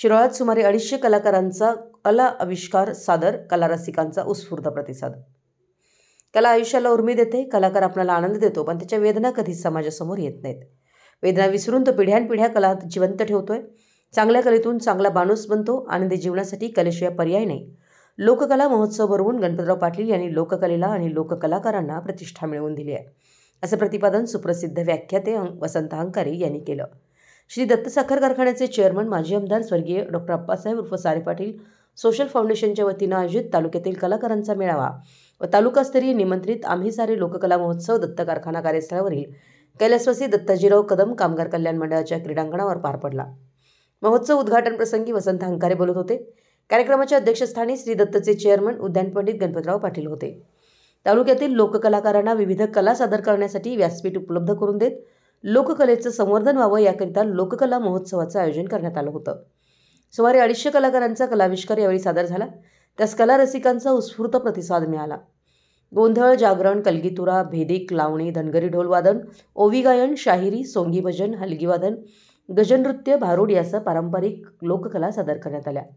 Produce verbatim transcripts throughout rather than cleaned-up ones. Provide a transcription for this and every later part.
शिरोळात सुमारे अडीचशे कलाकारांचा कला आविष्कार सादर, कला रसिकांचा उत्स्फूर्त प्रतिसाद। कला आयुष्याला उर्मी देते, कलाकार आपल्याला आनंद देतो, पण त्याच्या वेदना कधीच समाजासमोर येत नाहीत। वेदना विसरून तो पिढ्यानपिढ्या कला जिवंत ठेवतोय। चांगल्या कलेतून चांगला माणूस बनतो। आनंदी जीवनासाठी कलेशिवाय पर्याय नाही। लोककला महोत्सव भरवून गणपतराव पाटील यांनी लोककलेला आणि लोककलाकारांना प्रतिष्ठा मिळवून दिली आहे, असे प्रतिपादन सुप्रसिद्ध व्याख्याते वसंत हंकारे यांनी केलं। श्री दत्त साखर कारखान्याचे चेअरमन माजी आमदार स्वर्गीय डॉक्टर अप्पासाहेब उर्फ सारे पाटील सोशल फाउंडेशनच्या वतीनं आयोजित तालुक्यातील कलाकारांचा मेळावा व तालुकास्तरीय निमंत्रित आम्ही सारे लोककला महोत्सव दत्त कारखाना कार्यस्थळावरील कैलासवासी दत्ताजीराव कदम कामगार कल्याण मंडळाच्या क्रीडांगणावर पार पडला। महोत्सव उद्घाटन प्रसंगी वसंत हंकारे बोलत होते। कार्यक्रमाच्या अध्यक्षस्थानी श्री दत्तचे चेअरमन उद्यान पंडित गणपतराव पाटील होते। तालुक्यातील लोककलाकारांना विविध कला सादर करण्यासाठी व्यासपीठ उपलब्ध करून देत लोककलेचं संवर्धन व्हावं याकरिता लोककला महोत्सवाचं आयोजन करण्यात आलं होतं। सुमारे अडीचशे कलाकारांचा कलाविष्कार यावेळी सादर झाला, त्यास कला रसिकांचा उत्स्फूर्त प्रतिसाद मिळाला। गोंधळ, जागरण, कलगीतुरा, भेदिक, लावणी, धनगरी ढोलवादन, ओवी गायन, शाहिरी, सोंगी भजन, हलगी वादन, गजनृत्य, भारुड यासह पारंपरिक लोककला सादर करण्यात आल्या।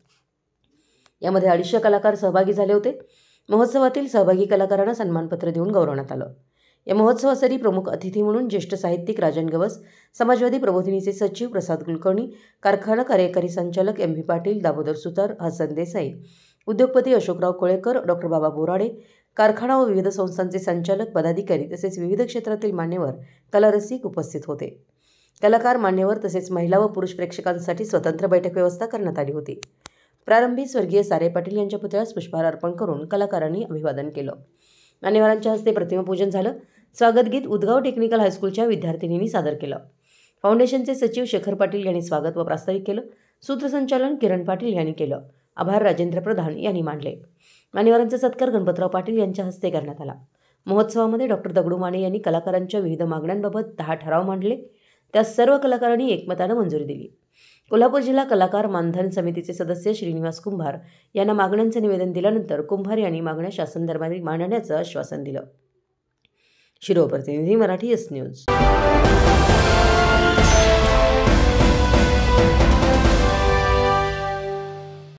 यामध्ये अडीचशे कलाकार सहभागी झाले होते। महोत्सवातील सहभागी कलाकारांना सन्मानपत्र देऊन गौरवण्यात आलं। या महोत्सवासाठी प्रमुख अतिथी म्हणून ज्येष्ठ साहित्यिक राजन गवस, समाजवादी प्रबोधिनीचे सचिव प्रसाद कुलकर्णी, कारखाना कार्यकारी संचालक एम व्ही पाटील, दामोदर सुतार, हसन देसाई, उद्योगपती अशोकराव कोळेकर, डॉक्टर बाबा बोराडे, कारखाना व विविध संस्थांचे संचालक, पदाधिकारी तसेच विविध क्षेत्रातील मान्यवर कलारसिक उपस्थित होते। कलाकार, मान्यवर तसेच महिला व पुरुष प्रेक्षकांसाठी स्वतंत्र बैठक व्यवस्था करण्यात आली होती। प्रारंभी स्वर्गीय सारे पाटील यांच्या पुतळ्यास पुष्पहार अर्पण करून कलाकारांनी अभिवादन केलं। मान्यवरांच्या हस्ते प्रतिमापूजन झालं। स्वागतगीत उदगाव टेक्निकल हायस्कूलच्या विद्यार्थिनींनी सादर केलं। फाउंडेशनचे सचिव शेखर पाटील यांनी स्वागत व प्रास्ताविक केलं। सूत्रसंचालन किरण पाटील यांनी केलं। आभार राजेंद्र प्रधान यांनी मानले। मान्यवरांचा सत्कार गणपतराव पाटील यांच्या हस्ते करण्यात आला। महोत्सवामध्ये डॉक्टर दगडू माने यांनी कलाकारांच्या विविध मागण्यांबाबत दहा ठराव मांडले, त्यास सर्व कलाकारांनी एकमतानं मंजुरी दिली। कोल्हापूर जिल्हा कलाकार मानधन समितीचे सदस्य श्रीनिवास कुंभार यांना मागण्यांचं निवेदन दिल्यानंतर कुंभार यांनी मागण्या शासन दरबारी मांडण्याचं आश्वासन दिलं। शिरोळ प्रतिनिधी, मराठी एस न्यूज।